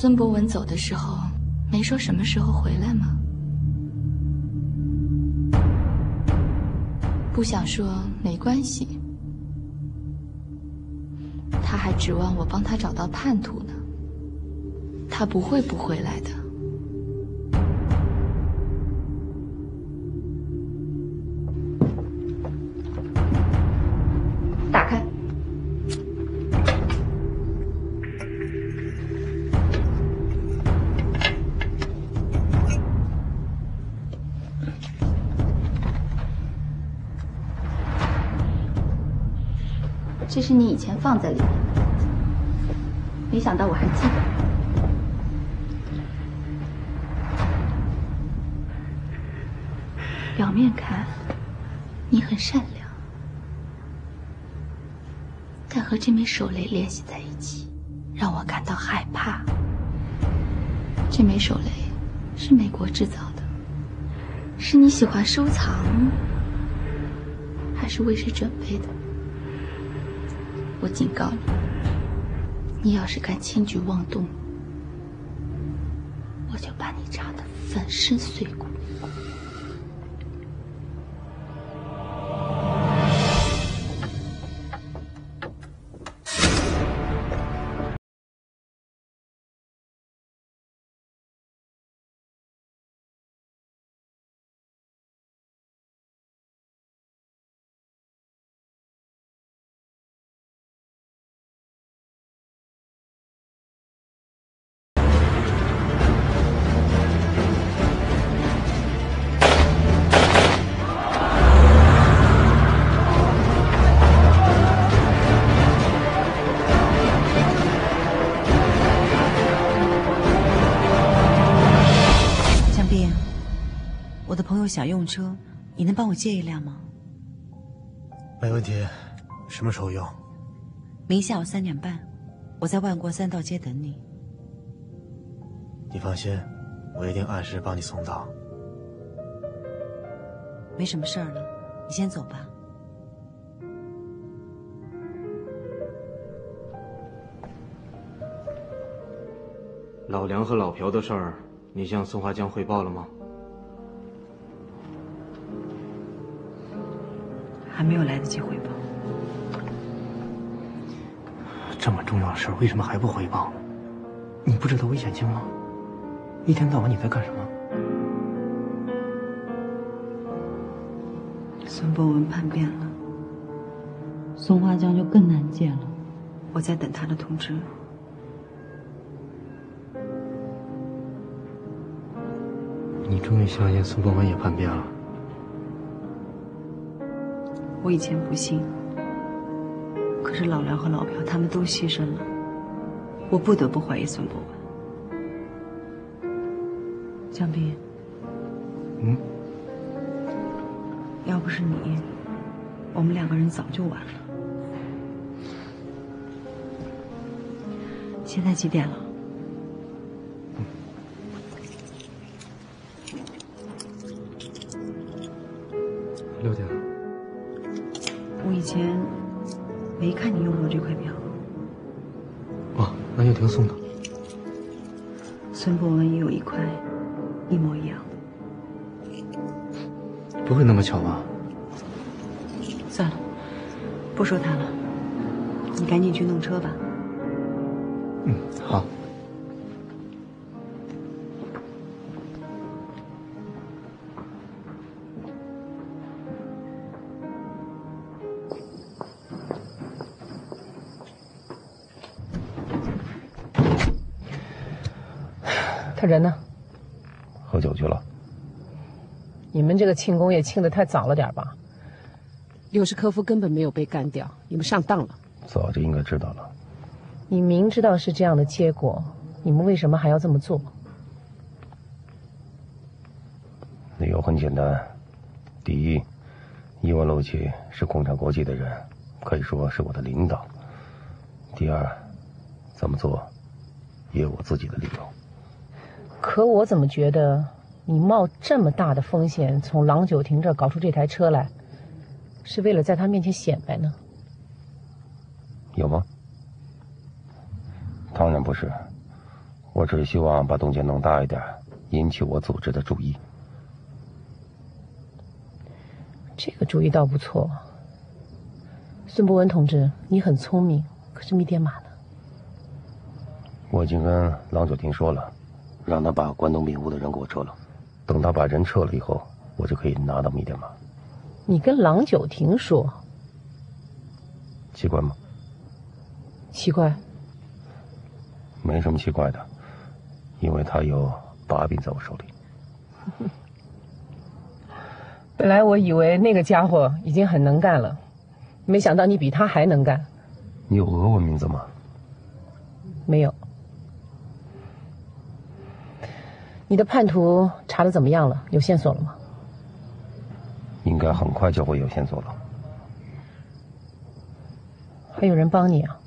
孙博文走的时候，没说什么时候回来吗？不想说没关系，他还指望我帮他找到叛徒呢。他不会不回来的。打开。这是你以前放在里面的，没想到我还记得。表面看，你很善良，但和这枚手雷联系在一起，让我感到害怕。这枚手雷是美国制造的，是你喜欢收藏，还是为谁准备的？我警告你，你要是敢轻举妄动，我就把你炸得粉身碎骨。 我的朋友想用车，你能帮我借一辆吗？ 没问题，什么时候用？ 明下午3点半，我在万国3道街等你。 你放心，我一定按时帮你送到。 没什么事儿了，你先走吧。 老梁和老朴的事儿，你向孙华江汇报了吗？ 还没有来得及汇报。 这么重要的事儿，为什么还不汇报？你不知道危险性吗？一天到晚你在干什么？ 孙博文叛变了， 孙华江就更难见了。 我在等他的通知。 你终于相信孙博文也叛变了？ 我以前不信，可是老梁和老朴他们都牺牲了，我不得不怀疑孙博文。江斌，要不是你，我们2个人早就完了。现在几点了 ？6点。 我以前没看你用过这块表。 哦，那就听送的。 孙博文也有一块，一模一样的。 不会那么巧吧？ 算了，不说他了，你赶紧去弄车吧。 好。 他人呢？ 喝酒去了。 你们这个庆功也庆得太早了点吧？ 柳什科夫根本没有被干掉，你们上当了。 早就应该知道了。 你明知道是这样的结果，你们为什么还要这么做？ 理由很简单，第一，伊万洛奇是共产国际的人，可以说是我的领导。第二，这么做也有我自己的理由。 可我怎么觉得你冒这么大的风险从郎酒亭这儿搞出这台车来，是为了在他面前显摆呢？ 有吗？当然不是， 我只是希望把动静弄大一点，引起我组织的注意。 这个主意倒不错。孙伯文同志，你很聪明，可是密电码呢？ 我已经跟郎九亭说了，让他把关东饼屋的人给我撤了。等他把人撤了以后，我就可以拿到密电码。 你跟郎九亭说？ 奇怪吗？ 奇怪。 没什么奇怪的，因为他有把柄在我手里。 本来我以为那个家伙已经很能干了，没想到你比他还能干。 你有俄文名字吗？ 没有。你的叛徒查得怎么样了？有线索了吗？ 应该很快就会有线索了。 还有人帮你啊？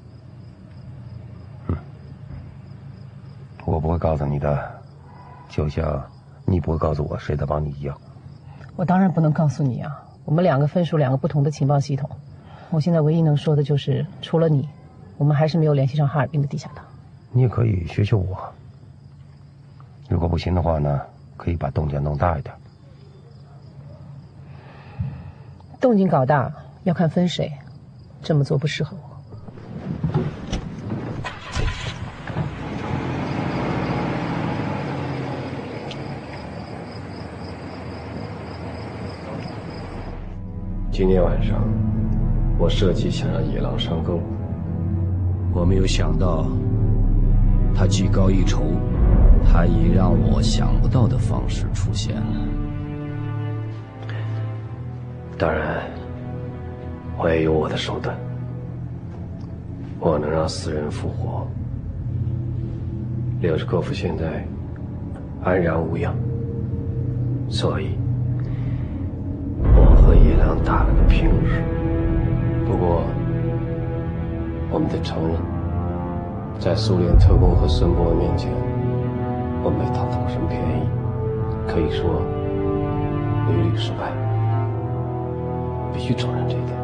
我不会告诉你的，就像你不会告诉我谁在帮你一样。 我当然不能告诉你啊，我们两个分属两个不同的情报系统。我现在唯一能说的就是，除了你，我们还是没有联系上哈尔滨的地下党。 你也可以学学我。如果不行的话呢，可以把动静弄大一点。 动静搞大要看分谁，这么做不适合我。 今天晚上，我设计想让野狼上钩， 我没有想到，他技高一筹，他以让我想不到的方式出现了。 当然，我也有我的手段，我能让死人复活。柳什科夫现在安然无恙，所以我和野狼打了个平手。不过，我们得承认，在苏联特工和孙伯文面前，我没讨到过什么便宜，可以说屡屡失败，必须承认这一点。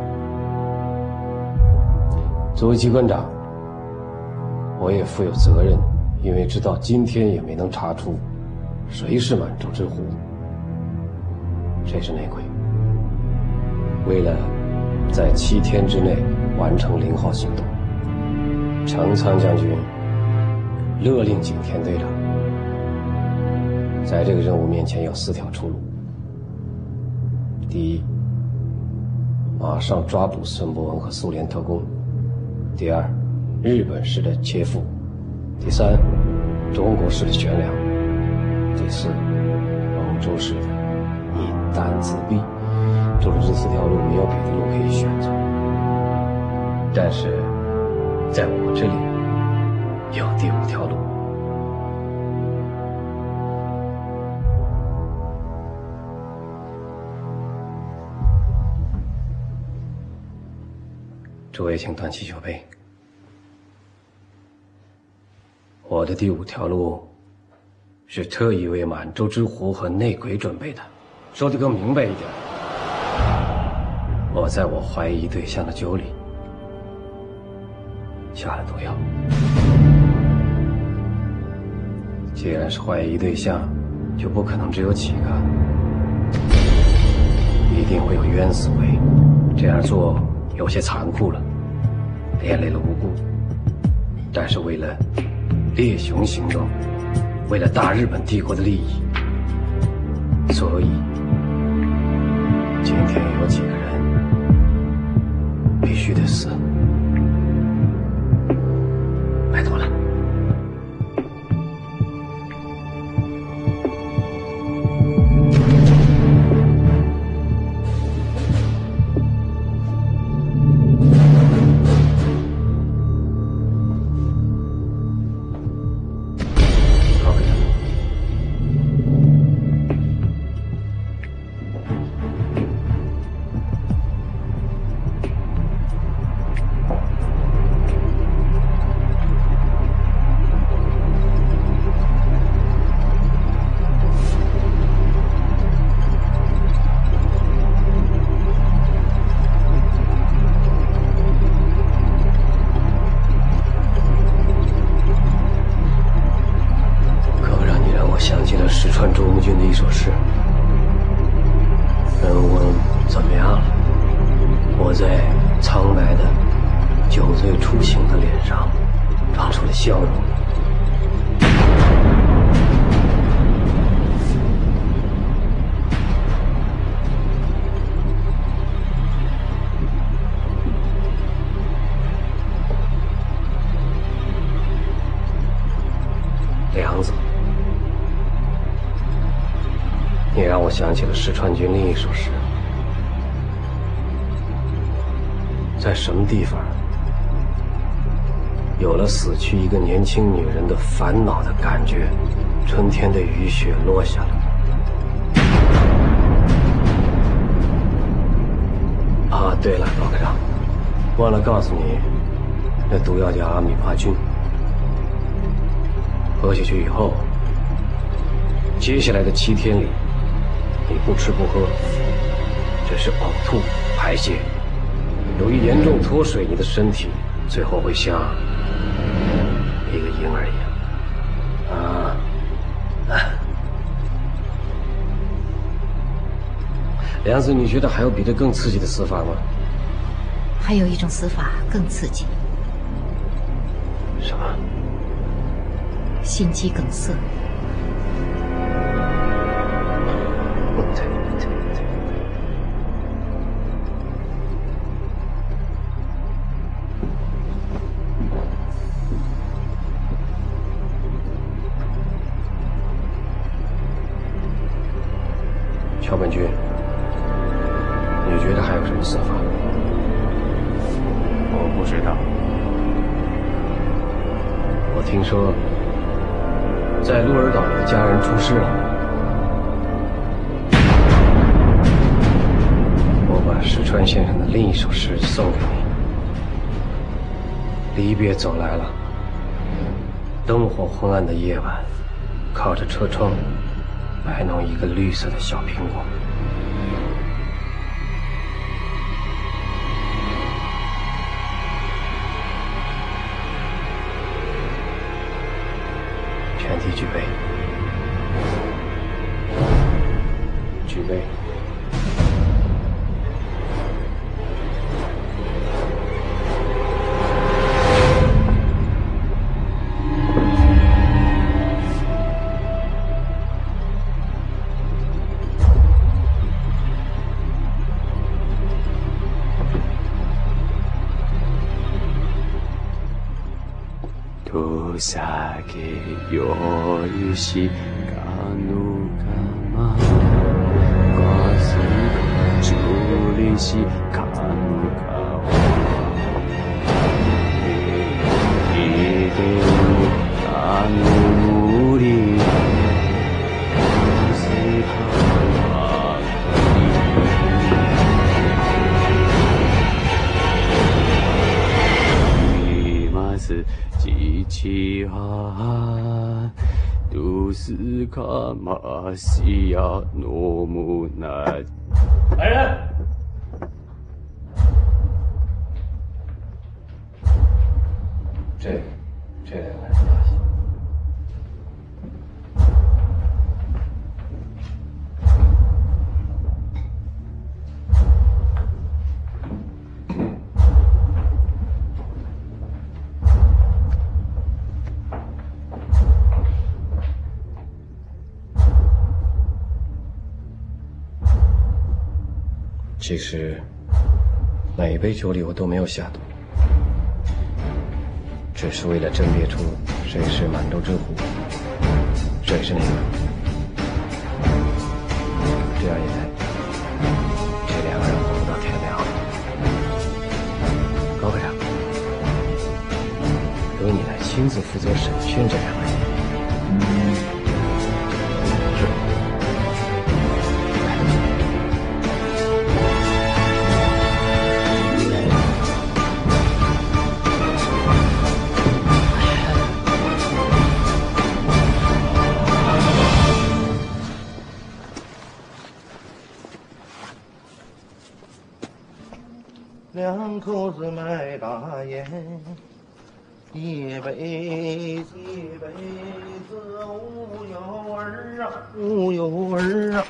作为机关长，我也负有责任，因为直到今天也没能查出谁是满洲之虎，谁是内鬼。为了在7天之内完成0号行动，程参将军勒令景田队长在这个任务面前有4条出路：第一，马上抓捕孙伯文和苏联特工；第二，日本式的切腹；第三，中国式的悬梁；第四，欧洲式的引弹自毙。除了这4条路，没有别的路可以选择。但是，在我这里有第5条路。诸位请端起酒杯。我的第5条路是特意为满洲之虎和内鬼准备的，说得更明白一点，我在我怀疑对象的酒里下了毒药。既然是怀疑对象，就不可能只有几个，一定会有冤死鬼。这样做有些残酷了，连累了无辜。但是为了猎熊行动，为了大日本帝国的利益，所以今天有几个人必须得死。拜托了。 笑容。梁子，你让我想起了石川君另一首诗。在什么地方，有了死去一个年轻女人的烦恼的感觉，春天的雨雪落下了。啊，对了，高科长，忘了告诉你，那毒药叫阿米巴菌。喝下去以后，接下来的7天里，你不吃不喝，只是呕吐排泄。由于严重脱水，你的身体最后会像一个婴儿一样。梁子，你觉得还有比这更刺激的死法吗？ 还有一种死法更刺激。 什么？ 心肌梗塞。 桥本君，你觉得还有什么死法？ 我不知道。 我听说，在鹿儿岛你的家人出事了。我把石川先生的另一首诗送给你。离别走来了，灯火昏暗的夜晚，靠着车窗，摆弄一个绿色的小苹果。全体举杯，举杯。 酒よしかぬかまかすかちゅりしかぬかわいでるあの無理すかわいます父はどうすかましやのむな。 来人！这两个人。其实，每一杯酒里我都没有下毒，只是为了甄别出谁是满洲之虎，谁是那个。这样一来，这两个人活不到天亮了。高科长，由你来亲自负责审讯这两个人。 两口子买大烟，一辈子无有儿啊，无有儿啊。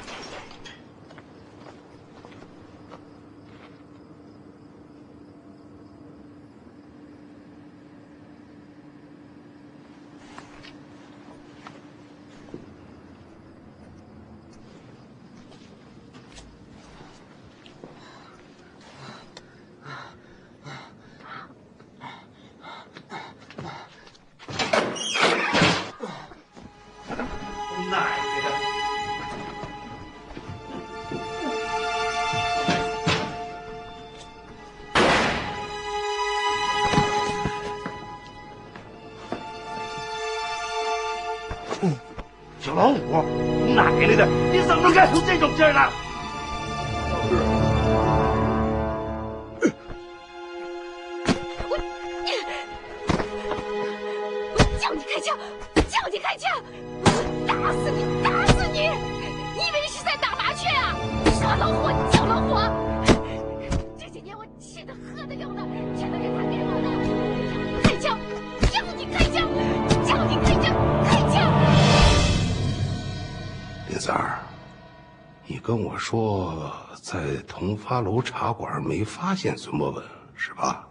小老虎，奶奶的，你怎么能干出这种事儿来？ 我叫你开枪，叫你开枪！打死你，打死你！你以为你是在打麻雀啊？傻老虎，小老虎！这些年我吃的喝的用的，全都是他给我的。开枪！叫你开枪！叫你开枪！开枪！ 林三儿，你跟我说在同发楼茶馆没发现孙博文是吧？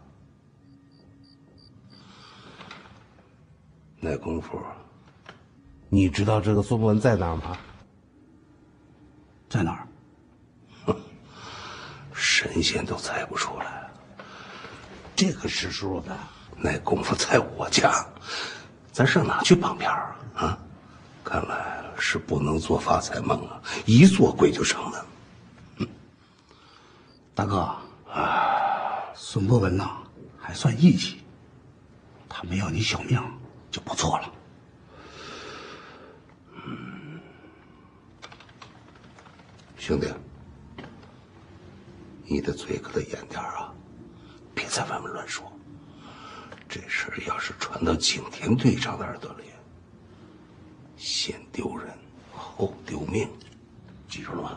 那功夫，你知道这个孙博文在哪儿吗？ 在哪儿？ 哼，神仙都猜不出来。这个时数的，那功夫在我家，咱上哪去绑票啊？啊，看来是不能做发财梦啊，一做鬼就上门。 大哥，孙博文呐，还算义气，他没要你小命就不错了。 兄弟，你的嘴可得严点啊，别在外面乱说。这事儿要是传到景田队长的耳朵里，先丢人后丢命，记住了吗？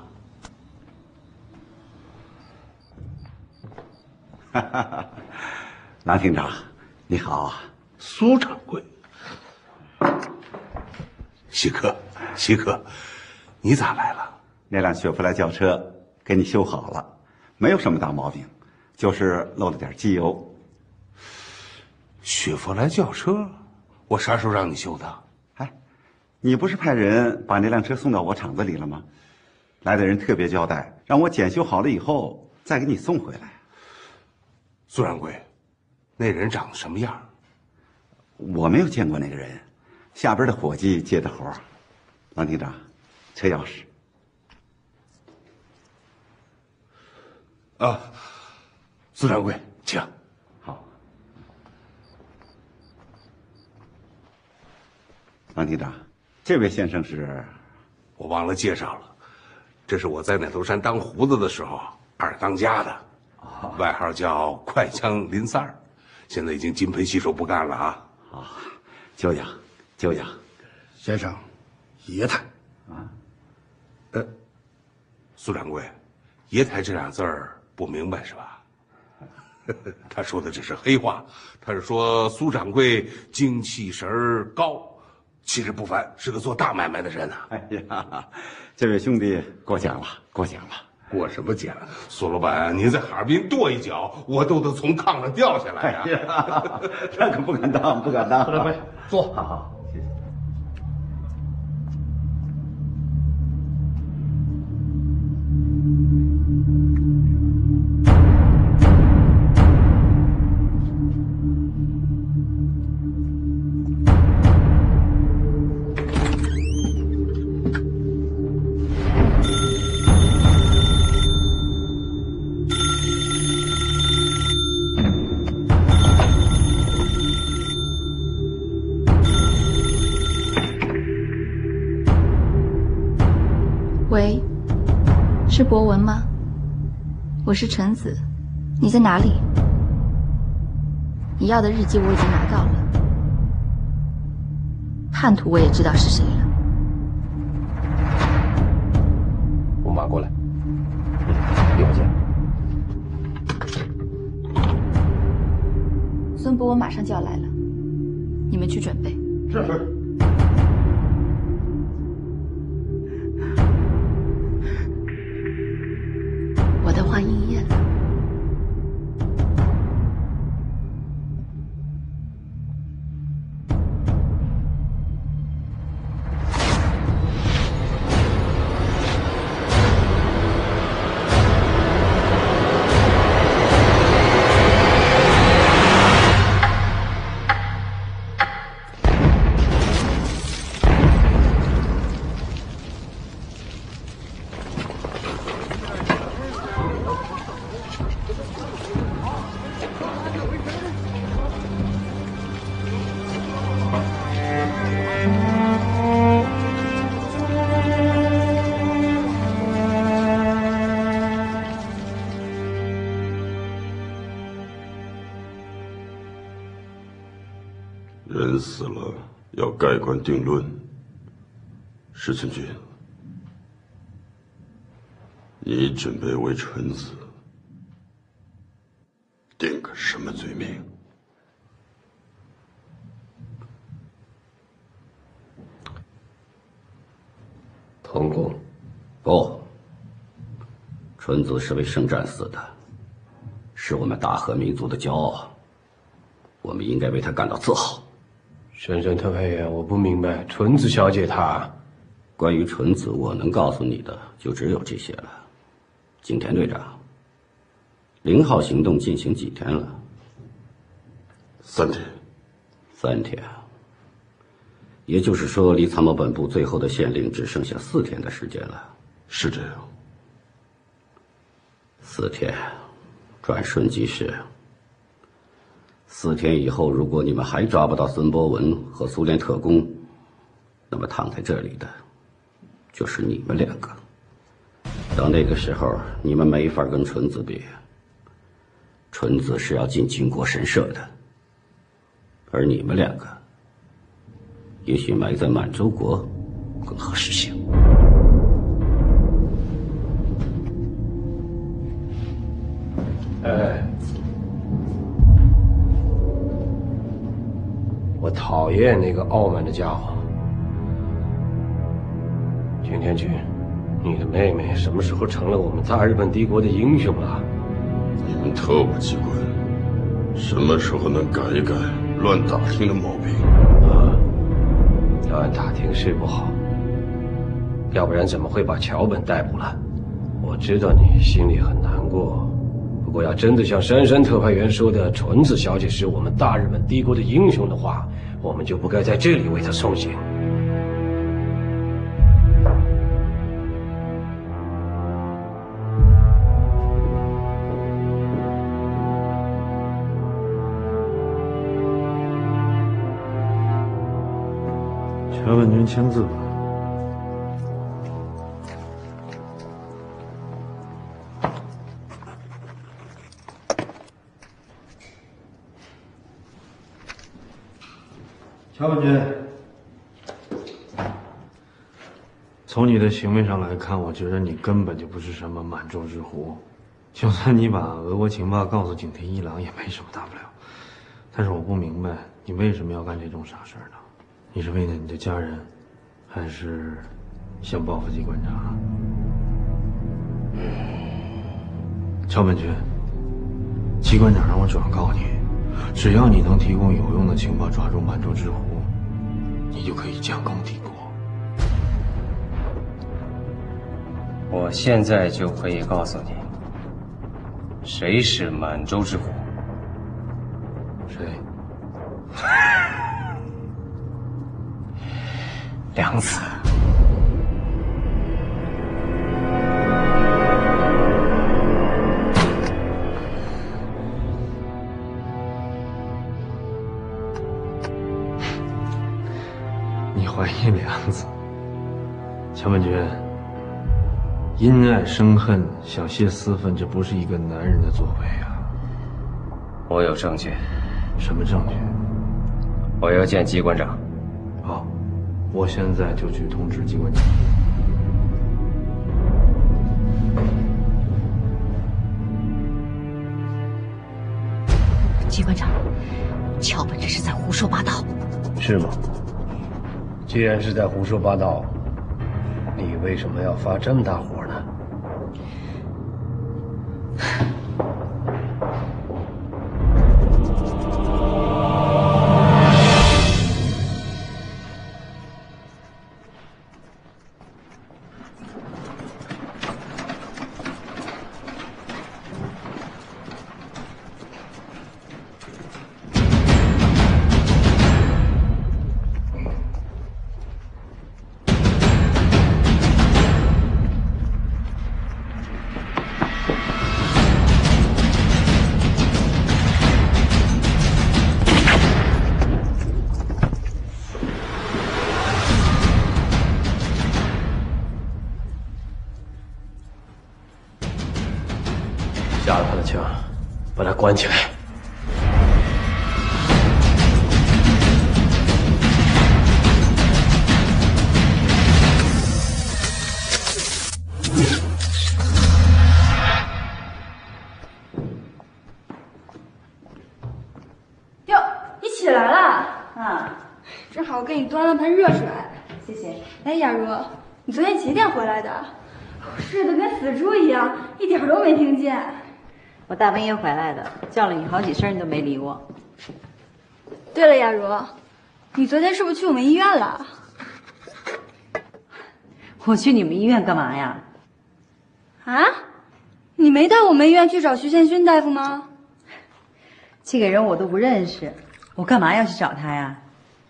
哈哈，郎厅长，你好啊， 苏掌柜。西客，西客，你咋来了？ 那辆雪佛兰轿车给你修好了，没有什么大毛病，就是漏了点机油。 雪佛兰轿车，我啥时候让你修的？ 哎，你不是派人把那辆车送到我厂子里了吗？来的人特别交代，让我检修好了以后再给你送回来。 苏掌柜，那人长得什么样？ 我没有见过那个人，下边的伙计接的活。郎厅长，车钥匙。 啊，苏掌柜，请。 好。郎厅长，这位先生是？ 我忘了介绍了，这是我在奶头山当胡子的时候二当家的，外号叫快枪林三儿，现在已经金盆洗手不干了啊。 啊，久仰，久仰。 先生，爷台啊。苏掌柜，爷台这俩字儿不明白是吧？他说的这是黑话，他是说苏掌柜精气神儿高，气质不凡，是个做大买卖的人啊。 哎呀，这位兄弟过奖了，过奖了。 过什么奖？苏老板，您在哈尔滨跺一脚，我都得从炕上掉下来呀！ 哎呀，那可不敢当，不敢当。 苏掌柜，坐。 好好，谢谢。 喂，是博文吗？我是陈子，你在哪里？你要的日记我已经拿到了，叛徒我也知道是谁了。 我马过来，一会儿见。 孙博文马上就要来了，你们去准备。 是。 我的话应验了。 人死了要盖棺定论。石村君，你准备为纯子定个什么罪名？ 通共？不，纯子是为圣战死的，是我们大和民族的骄傲，我们应该为她感到自豪。 深深特派员，我不明白，纯子小姐她…… 关于纯子，我能告诉你的就只有这些了。景田队长，0号行动进行几天了 ？3天。 3天。也就是说，离参谋本部最后的县令只剩下4天的时间了。 是这样。 4天，转瞬即逝。4天以后，如果你们还抓不到孙博文和苏联特工，那么躺在这里的就是你们2个。到那个时候，你们没法跟纯子比。纯子是要进靖国神社的，而你们2个，也许埋在满洲国更合适些。 我讨厌那个傲慢的家伙。景田君，你的妹妹什么时候成了我们大日本帝国的英雄了？ 你们特务机关什么时候能改一改乱打听的毛病？ 乱打听是不好，要不然怎么会把桥本逮捕了？我知道你心里很难过，不过要真的像杉山特派员说的，纯子小姐是我们大日本帝国的英雄的话，我们就不该在这里为她送行。 桥本君签字吧。桥本君，从你的行为上来看，我觉得你根本就不是什么满洲之狐。就算你把俄国情报告诉景田一郎，也没什么大不了。但是我不明白，你为什么要干这种傻事呢？你是为了你的家人，还是想报复机关长？桥本君，机关长让我转告你，只要你能提供有用的情报，抓住满洲之狐，你就可以将功抵过。 我现在就可以告诉你，谁是满洲之狐。 谁？ 良子。 你怀疑良子？桥本君，因爱生恨，想泄私愤，这不是一个男人的作为啊！ 我有证据。 什么证据？ 我要见机关长。 好，我现在就去通知机关长。 机关长，桥本这是在胡说八道。 是吗？既然是在胡说八道，你为什么要发这么大火呢？下了他的枪，把他关起来。 起来了。 啊， 正好我给你端了盆热水。 谢谢。 哎，雅茹，你昨天几点回来的？我睡得跟死猪一样，一点都没听见。 我大半夜回来的，叫了你好几声，你都没理我。 对了，雅茹，你昨天是不是去我们医院了？ 我去你们医院干嘛呀？ 啊？你没带我们医院去找徐建勋大夫吗？ 这个人我都不认识，我干嘛要去找他呀？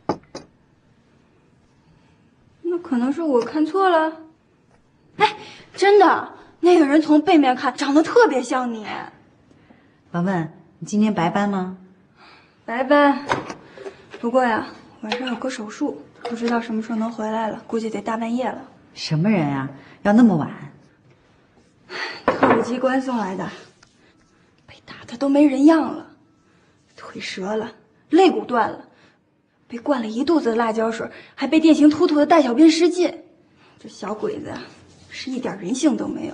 那可能是我看错了。哎，真的，那个人从背面看长得特别像你。 文文，你今天白班吗？ 白班，不过呀，晚上有个手术，不知道什么时候能回来了，估计得大半夜了。 什么人啊？要那么晚？ 特务机关送来的，被打的都没人样了，腿折了，肋骨断了，被灌了一肚子的辣椒水，还被电刑突突的大小便失禁。这小鬼子是一点人性都没有。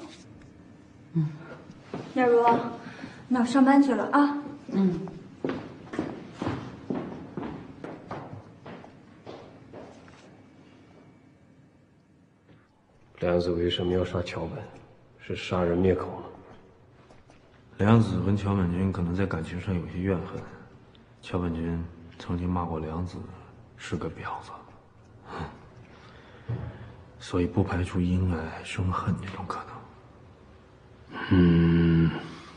雅茹，那我上班去了啊。 梁子为什么要杀桥本？是杀人灭口吗？ 梁子跟桥本君可能在感情上有些怨恨。桥本君曾经骂过梁子是个婊子，所以不排除因爱生恨这种可能。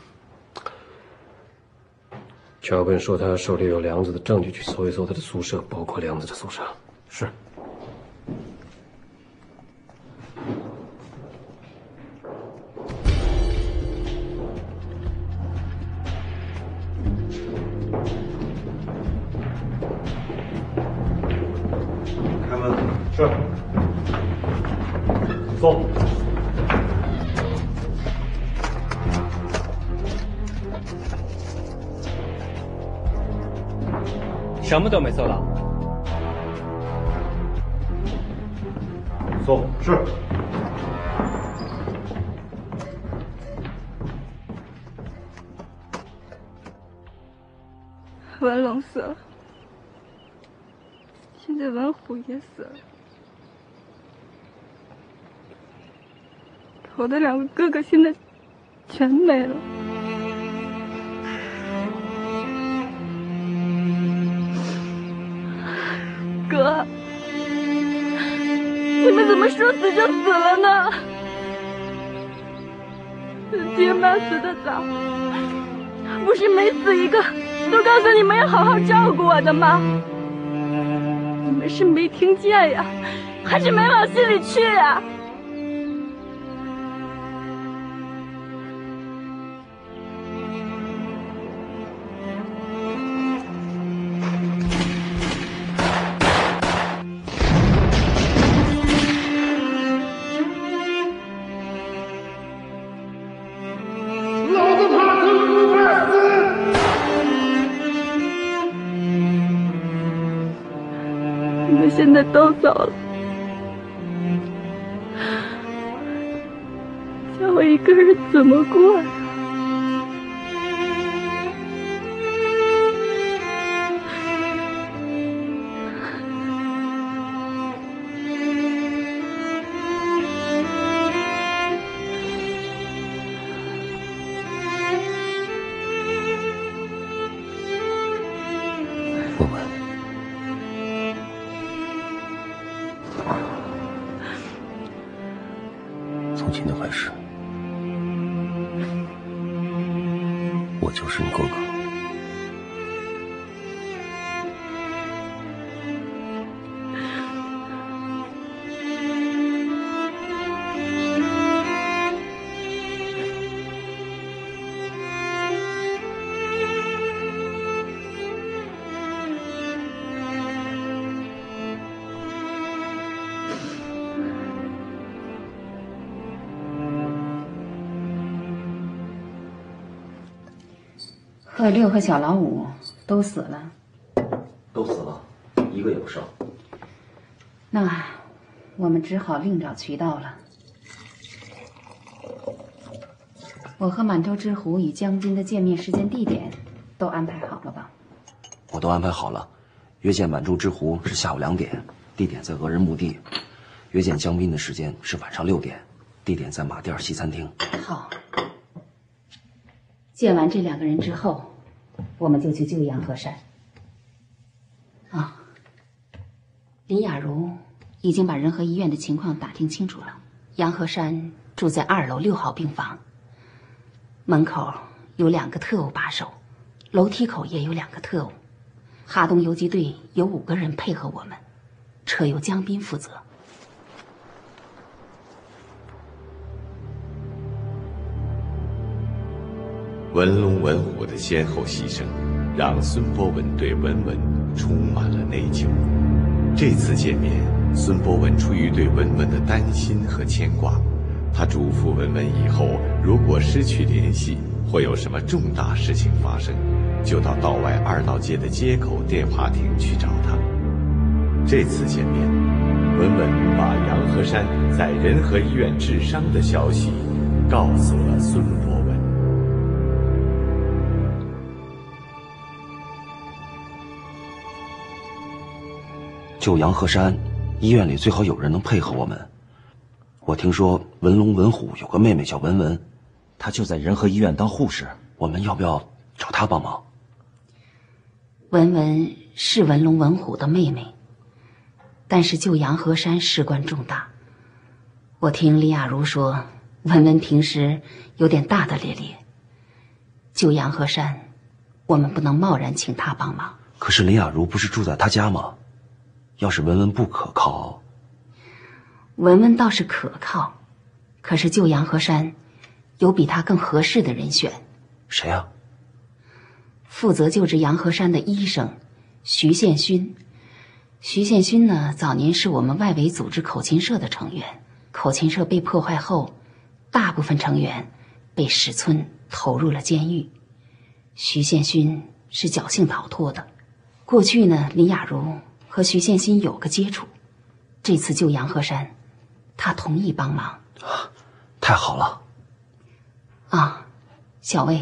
桥本说他手里有梁子的证据，去搜一搜他的宿舍，包括梁子的宿舍。 是。 开门。是。坐。 什么都没搜到。 坐。是。 文龙死了，现在文虎也死了，我的两个哥哥现在全没了。哥，你们怎么说死就死了呢？爹妈死得早，不是每死一个都告诉你们要好好照顾我的吗？你们是没听见呀，还是没往心里去呀？现在都走了，叫我一个人怎么过呀？ 从今天开始，我就是你哥哥。 贺六和小老五都死了， 都死了，一个也不剩。 那我们只好另找渠道了。我和满洲之狐与将军的见面时间、地点都安排好了吧？ 我都安排好了， 约见满洲之狐是下午2点，地点在俄人墓地；约见江斌的时间是晚上6点，地点在马甸西餐厅。 好，见完这2个人之后，我们就去救杨和山。啊，林雅茹已经把仁和医院的情况打听清楚了。杨和山住在2楼6号病房，门口有2个特务把守，楼梯口也有2个特务。哈东游击队有5个人配合我们，车由江斌负责。 文龙文虎的先后牺牲，让孙波文对文文充满了内疚。这次见面，孙波文出于对文文的担心和牵挂，他嘱咐文文以后如果失去联系，或有什么重大事情发生，就到道外2道街的街口电话亭去找他。这次见面，文文把杨和山在仁和医院治伤的消息告诉了孙波文。 救杨和山，医院里最好有人能配合我们。我听说文龙文虎有个妹妹叫文文，她就在仁和医院当护士，我们要不要找她帮忙？ 文文是文龙文虎的妹妹，但是救杨和山事关重大。我听李雅茹说，文文平时有点大大咧咧，救杨和山，我们不能贸然请她帮忙。 可是林雅茹不是住在她家吗？要是文文不可靠， 文文倒是可靠，可是救杨和山，有比她更合适的人选。 谁啊？ 负责救治杨和山的医生徐宪勋。徐宪勋呢，早年是我们外围组织口琴社的成员。口琴社被破坏后，大部分成员被史村投入了监狱。徐宪勋是侥幸逃脱的。过去呢，林雅茹和徐宪勋有个接触，这次救杨和山，他同意帮忙。 太好了。 啊，小魏，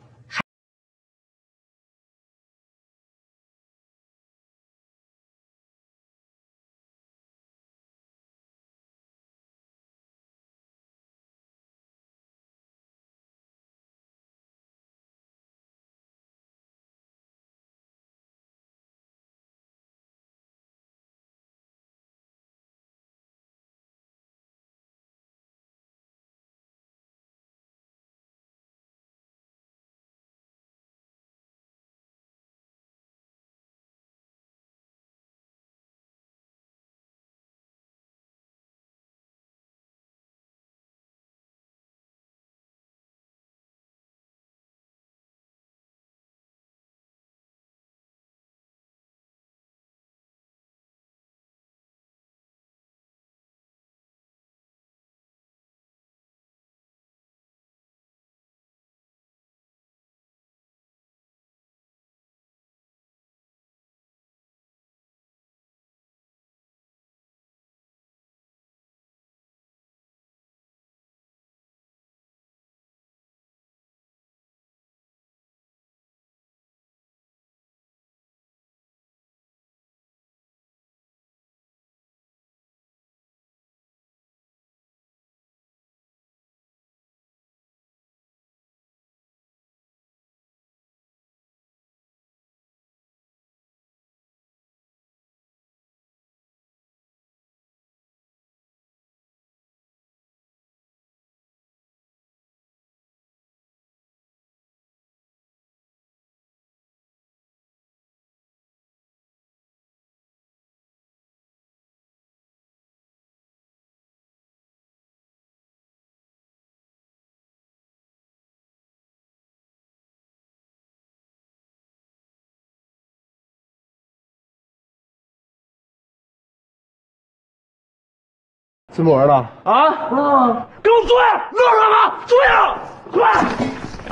孙博文呢？啊！给我坐下！乐什么？坐下！快！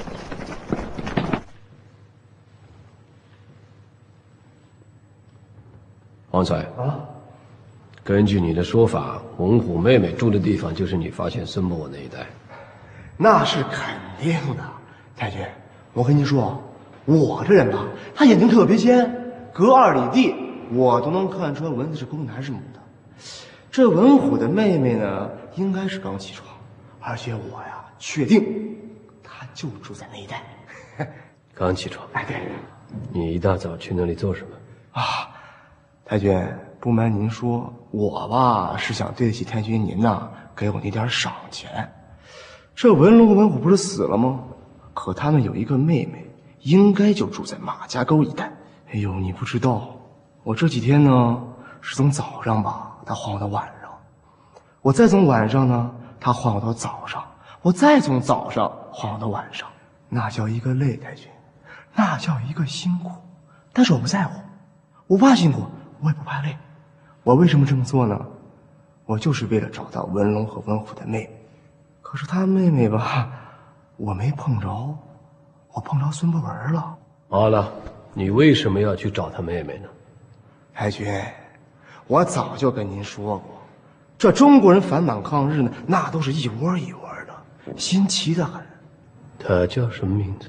王才啊，根据你的说法，文虎妹妹住的地方就是你发现孙博文那一带。 那是肯定的，太君，我跟您说，我这人吧，他眼睛特别尖，隔2里地我都能看出来蚊子是公的还是母的。这文虎的妹妹呢，应该是刚起床，而且我呀确定，她就住在那一带。 刚起床？ 哎，对。 你一大早去那里做什么？ 啊，太君，不瞒您说，我吧是想对得起太君您呐，给我那点赏钱。这文龙和文虎不是死了吗？可他们有一个妹妹，应该就住在马家沟一带。哎呦，你不知道，我这几天呢是从早上吧，他晃到晚上，我再从晚上呢，他晃到早上，我再从早上晃到晚上，那叫一个累，太君，那叫一个辛苦。但是我不在乎，我不怕辛苦，我也不怕累。我为什么这么做呢？我就是为了找到文龙和文虎的妹妹。可是他妹妹吧，我没碰着，我碰着孙博文了。 好了，你为什么要去找他妹妹呢？ 太君，我早就跟您说过，这中国人反满抗日呢，那都是一窝一窝的，新奇的很。 他叫什么名字？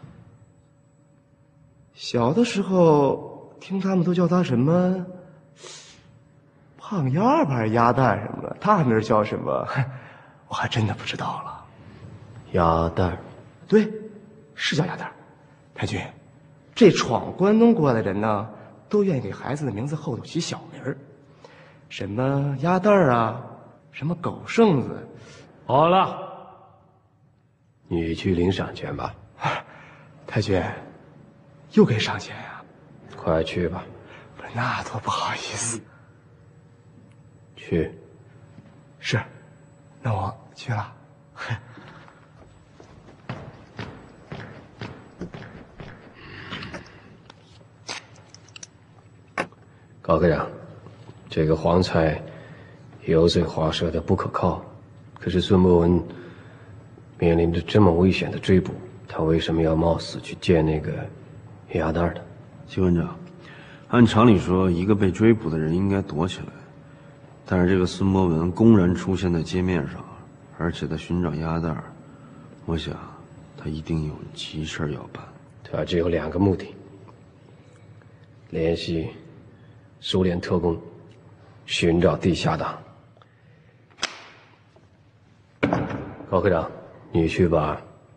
小的时候听他们都叫他什么胖丫吧，鸭蛋什么的，他名叫什么，我还真的不知道了。 鸭蛋， 对，是叫鸭蛋。太君，这闯关东过来的人呢，都愿意给孩子的名字后头起小名儿，什么鸭蛋啊，什么狗剩子。 好了，你去领赏钱吧。 太君，又给赏钱呀？ 快去吧。 不是，那多不好意思。 去。 是，那我去了。 高科长，这个黄彩油嘴滑舌的不可靠，可是孙博文面临着这么危险的追捕，他为什么要冒死去见那个鸭蛋的？ 机关长，按常理说，一个被追捕的人应该躲起来，但是这个孙博文公然出现在街面上，而且在寻找鸭蛋，我想他一定有急事要办。 他只有2个目的：联系苏联特工，寻找地下党。高科长，你去把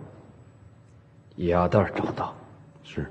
鸭蛋找到。 是。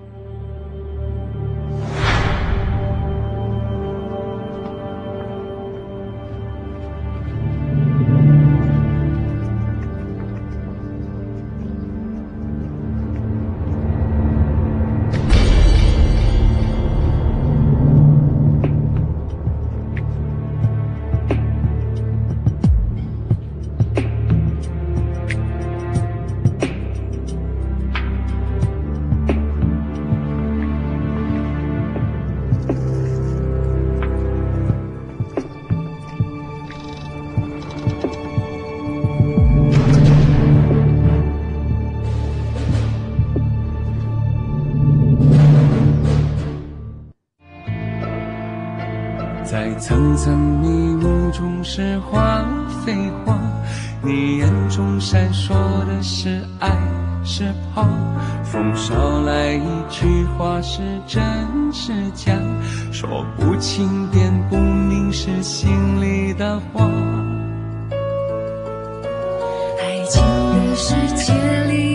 在层层迷雾中是花非花，你眼中闪烁的是爱是怕，风捎来一句话是真是假，说不清辨不明是心里的话。 爱情的世界里